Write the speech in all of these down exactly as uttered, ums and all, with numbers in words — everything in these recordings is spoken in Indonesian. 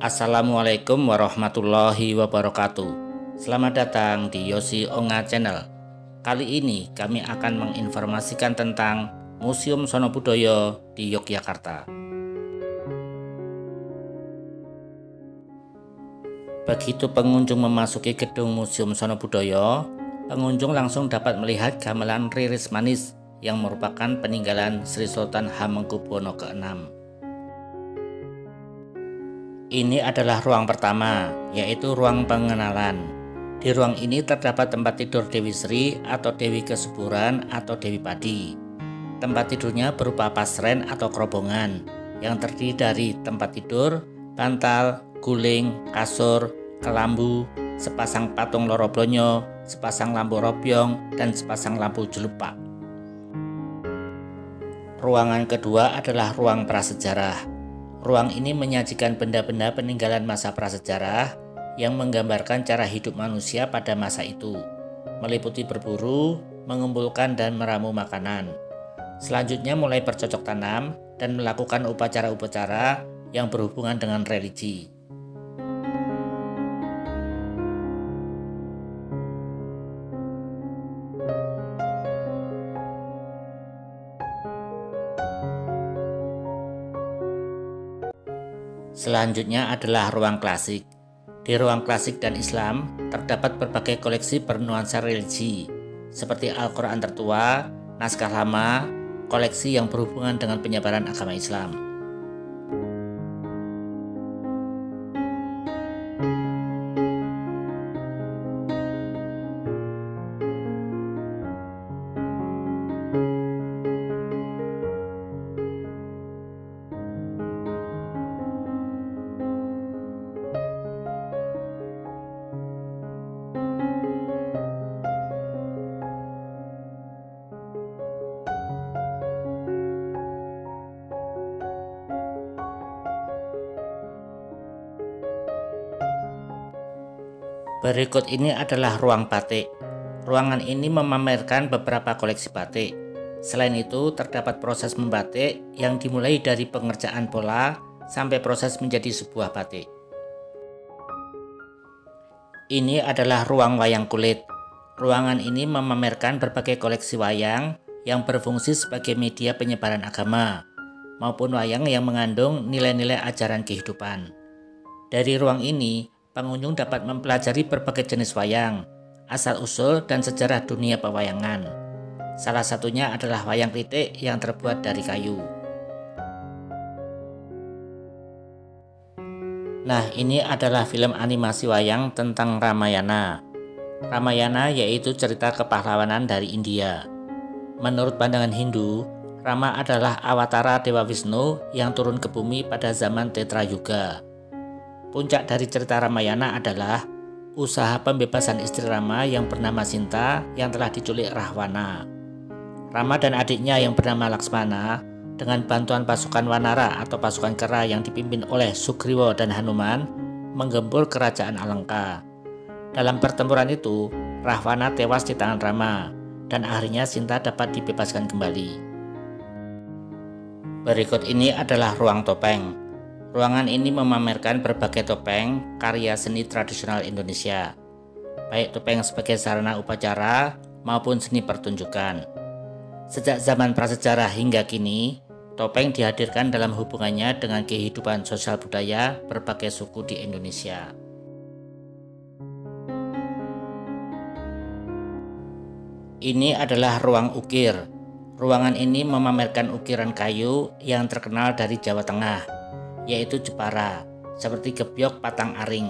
Assalamualaikum warahmatullahi wabarakatuh. Selamat datang di Yosi Onga Channel. Kali ini kami akan menginformasikan tentang Museum Sono Budoyo di Yogyakarta. Begitu pengunjung memasuki gedung Museum Sono Budoyo, pengunjung langsung dapat melihat gamelan Riris Manis yang merupakan peninggalan Sri Sultan Hamengkubuwono keenam. Ini adalah ruang pertama, yaitu ruang pengenalan. Di ruang ini terdapat tempat tidur Dewi Sri atau Dewi Kesuburan atau Dewi Padi. Tempat tidurnya berupa pasren atau kerobongan yang terdiri dari tempat tidur, bantal, guling, kasur, kelambu, sepasang patung Loro Blonyo, sepasang lampu robyong, dan sepasang lampu jelupak. Ruangan kedua adalah ruang prasejarah. Ruang ini menyajikan benda-benda peninggalan masa prasejarah yang menggambarkan cara hidup manusia pada masa itu, meliputi berburu, mengumpulkan dan meramu makanan. Selanjutnya mulai bercocok tanam dan melakukan upacara-upacara yang berhubungan dengan religi. Selanjutnya adalah ruang klasik. Di ruang klasik dan Islam terdapat berbagai koleksi bernuansa religi seperti Al-Quran tertua, naskah lama, koleksi yang berhubungan dengan penyebaran agama Islam. Berikut ini adalah ruang batik. Ruangan ini memamerkan beberapa koleksi batik. Selain itu, terdapat proses membatik yang dimulai dari pengerjaan pola sampai proses menjadi sebuah batik. Ini adalah ruang wayang kulit. Ruangan ini memamerkan berbagai koleksi wayang yang berfungsi sebagai media penyebaran agama, maupun wayang yang mengandung nilai-nilai ajaran kehidupan. Dari ruang ini, pengunjung dapat mempelajari berbagai jenis wayang, asal-usul dan sejarah dunia pewayangan. Salah satunya adalah wayang kritik yang terbuat dari kayu. Nah, ini adalah film animasi wayang tentang Ramayana. Ramayana yaitu cerita kepahlawanan dari India. Menurut pandangan Hindu, Rama adalah awatara Dewa Wisnu yang turun ke bumi pada zaman Tetra Yuga. Puncak dari cerita Ramayana adalah usaha pembebasan istri Rama yang bernama Sinta yang telah diculik Rahwana. Rama dan adiknya yang bernama Laksmana dengan bantuan pasukan Wanara atau pasukan kera yang dipimpin oleh Sugriwa dan Hanuman menggempur kerajaan Alengka. Dalam pertempuran itu, Rahwana tewas di tangan Rama dan akhirnya Sinta dapat dibebaskan kembali. Berikut ini adalah ruang topeng. Ruangan ini memamerkan berbagai topeng karya seni tradisional Indonesia, baik topeng sebagai sarana upacara maupun seni pertunjukan. Sejak zaman prasejarah hingga kini, topeng dihadirkan dalam hubungannya dengan kehidupan sosial budaya berbagai suku di Indonesia. Ini adalah ruang ukir. Ruangan ini memamerkan ukiran kayu yang terkenal dari Jawa Tengah, yaitu Jepara, seperti gebyok patang aring.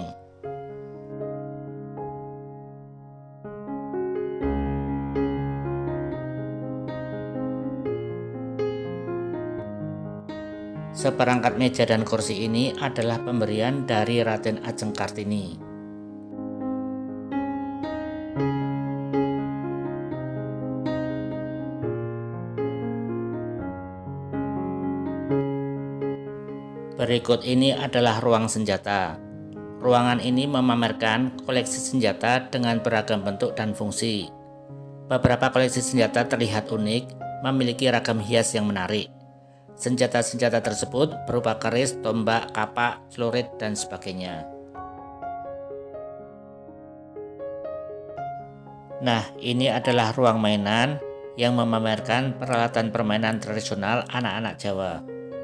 Seperangkat meja dan kursi ini adalah pemberian dari Raden Ajeng Kartini. Berikut ini adalah ruang senjata. Ruangan ini memamerkan koleksi senjata dengan beragam bentuk dan fungsi. Beberapa koleksi senjata terlihat unik, memiliki ragam hias yang menarik. Senjata-senjata tersebut berupa keris, tombak, kapak, celurit, dan sebagainya. Nah, ini adalah ruang mainan yang memamerkan peralatan permainan tradisional anak-anak Jawa.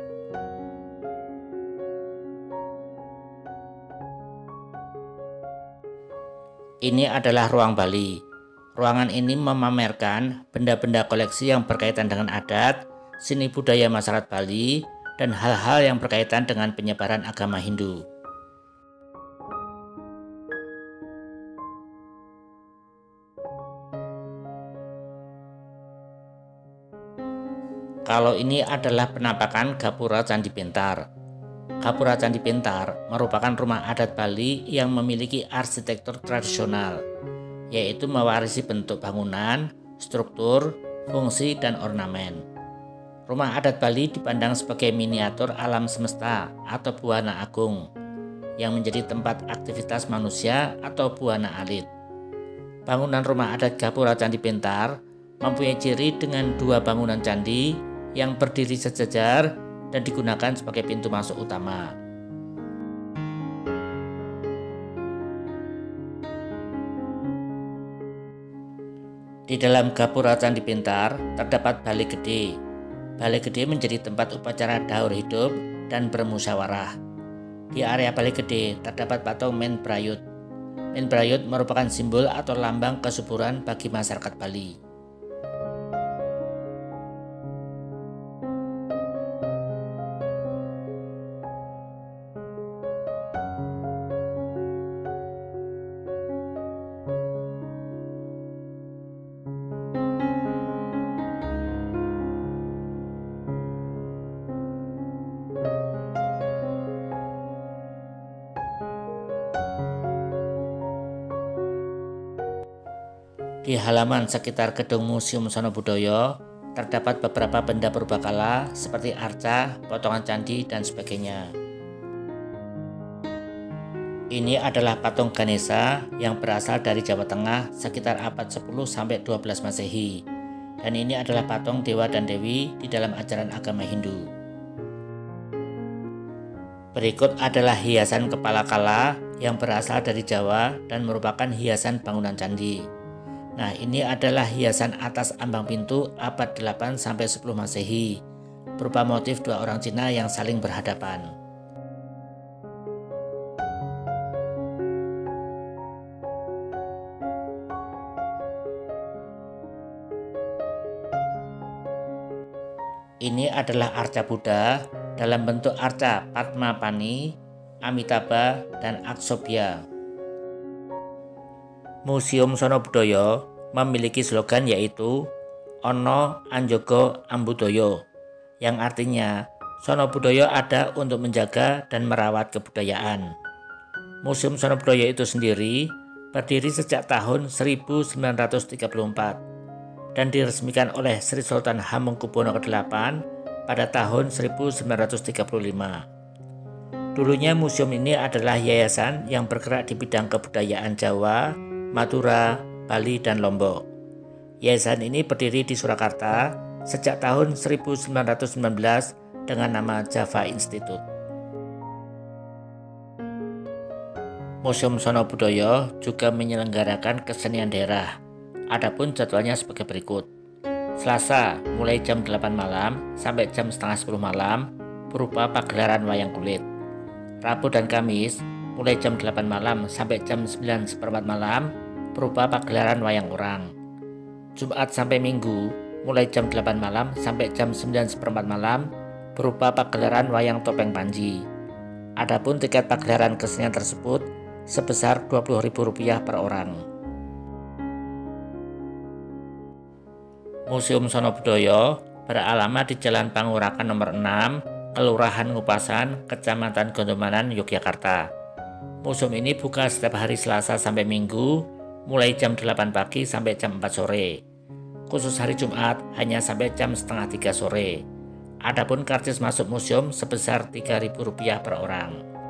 Ini adalah ruang Bali. Ruangan ini memamerkan benda-benda koleksi yang berkaitan dengan adat, seni budaya masyarakat Bali, dan hal-hal yang berkaitan dengan penyebaran agama Hindu. Kalau ini adalah penampakan Gapura Candi Pintar. Gapura Candi Pintar merupakan rumah adat Bali yang memiliki arsitektur tradisional, yaitu mewarisi bentuk bangunan, struktur, fungsi, dan ornamen. Rumah adat Bali dipandang sebagai miniatur alam semesta atau buana agung, yang menjadi tempat aktivitas manusia atau buana alit. Bangunan rumah adat Gapura Candi Pintar mempunyai ciri dengan dua bangunan candi yang berdiri sejajar dan digunakan sebagai pintu masuk utama. Di dalam Gapura Candi Pintar terdapat Balai Gede. Balai Gede menjadi tempat upacara daur hidup dan bermusyawarah. Di area Balai Gede terdapat patung Men Brayut. Men Brayut merupakan simbol atau lambang kesuburan bagi masyarakat Bali. Di halaman sekitar gedung Museum Sono Budoyo terdapat beberapa benda purbakala seperti arca, potongan candi, dan sebagainya. Ini adalah patung Ganesha yang berasal dari Jawa Tengah sekitar abad sepuluh sampai dua belas Masehi. Dan ini adalah patung dewa dan dewi di dalam ajaran agama Hindu. Berikut adalah hiasan kepala kala yang berasal dari Jawa dan merupakan hiasan bangunan candi. Nah, ini adalah hiasan atas ambang pintu abad delapan sampai sepuluh Masehi, berupa motif dua orang Cina yang saling berhadapan. Ini adalah arca Buddha dalam bentuk arca Padmapani, Amitabha, dan Aksobhya. Museum Sono Budoyo memiliki slogan yaitu Ono Anjogo Ambudoyo, yang artinya Sono Budoyo ada untuk menjaga dan merawat kebudayaan. Museum Sono Budoyo itu sendiri berdiri sejak tahun seribu sembilan ratus tiga puluh empat dan diresmikan oleh Sri Sultan Hamengkubuwono kedelapan pada tahun seribu sembilan ratus tiga puluh lima. Dulunya museum ini adalah yayasan yang bergerak di bidang kebudayaan Jawa, Madura, Bali, dan Lombok. Yayasan ini berdiri di Surakarta sejak tahun seribu sembilan ratus sembilan belas dengan nama Java Institute. Museum Sono Budoyo juga menyelenggarakan kesenian daerah. Adapun jadwalnya sebagai berikut. Selasa mulai jam delapan malam sampai jam setengah sepuluh malam berupa pagelaran wayang kulit. Rabu dan Kamis mulai jam delapan malam sampai jam sembilan seperempat malam berupa pagelaran wayang orang. Jumat sampai Minggu mulai jam delapan malam sampai jam sembilan seperempat malam berupa pagelaran wayang topeng Panji. Adapun tiket pagelaran kesenian tersebut sebesar dua puluh ribu rupiah per orang. Museum Sono Budoyo beralamat di Jalan Pangurakan nomor enam, Kelurahan Ngupasan, Kecamatan Gondomanan, Yogyakarta. Museum ini buka setiap hari Selasa sampai Minggu mulai jam delapan pagi sampai jam empat sore. Khusus hari Jumat hanya sampai jam setengah tiga sore. Adapun karcis masuk museum sebesar tiga ribu rupiah per orang.